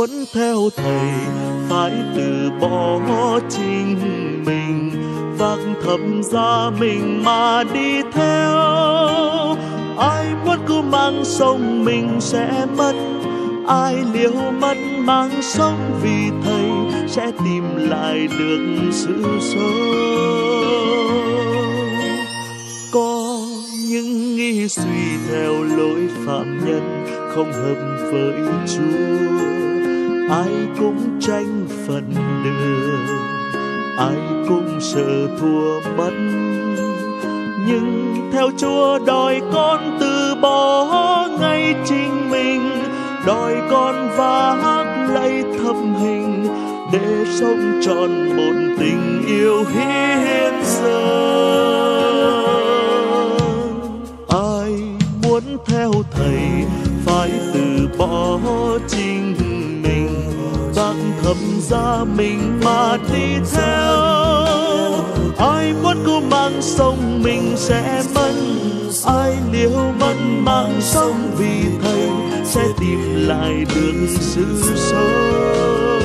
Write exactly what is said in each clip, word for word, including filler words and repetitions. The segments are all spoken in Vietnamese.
muốn theo thầy phải từ bỏ chính mình, vác thập giá mình mà đi theo. Ai muốn cứu mang sống mình sẽ mất, ai liều mất mang sống vì thầy sẽ tìm lại được sự sống. Có những nghi suy theo lối phạm nhân không hợp với Chúa, ai cũng tranh phần đường, ai cũng sợ thua mất. Nhưng theo Chúa đòi con từ bỏ ngay chính mình, đòi con vác lấy thập hình để sống trọn một tình yêu hiến dâng. Ai muốn theo thầy phải từ bỏ chính mình, vác thập giá mình mà đi theo. Ai muốn cứu mang sống mình sẽ mất, ai liều mất mang sống vì thầy sẽ tìm lại được sự sống.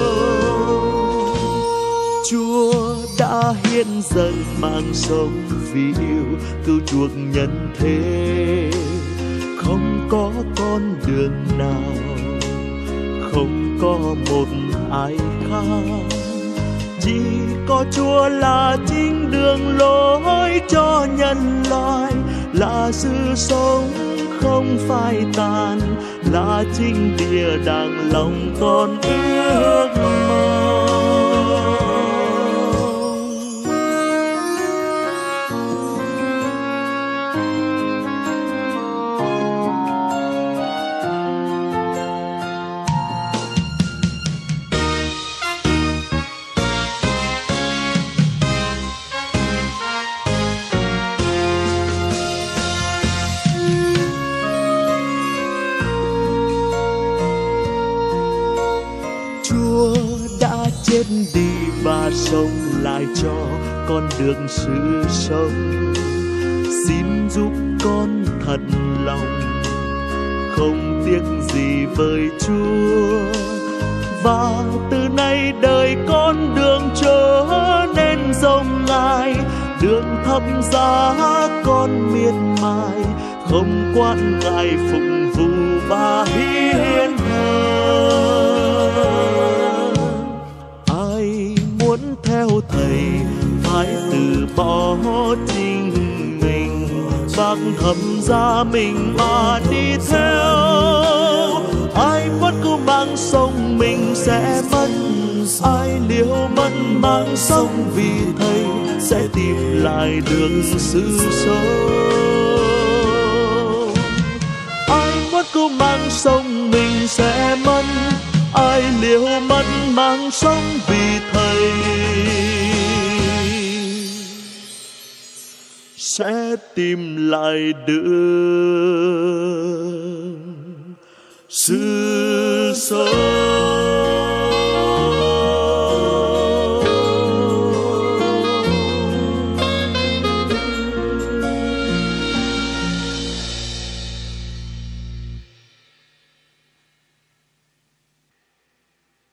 Chúa đã hiến dâng mang sống vì yêu cứu chuộc nhân thế. Không có con đường nào, không có một ai khác, chỉ có Chúa là chính đường lối cho nhân loại, là sự sống không phai tàn, là chính địa đàng lòng con ước mong. Chết đi và sống lại cho con đường sự sống. Xin giúp con thật lòng, không tiếc gì với Chúa. Và từ nay đời con đường trở nên rộng ngài, đường thập giá con miệt mài, không quan ngại phục vụ và hiến thờ. Theo thầy phải từ bỏ chính mình, vác thập giá mình mà đi theo. Ai muốn cứu mang sống mình sẽ mất, ai liều mất mang sống vì thầy sẽ tìm lại được sự sống. Ai muốn cứu mang sống mình sẽ mất, ai liều mất mang sống vì thầy sẽ tìm lại được sự sống.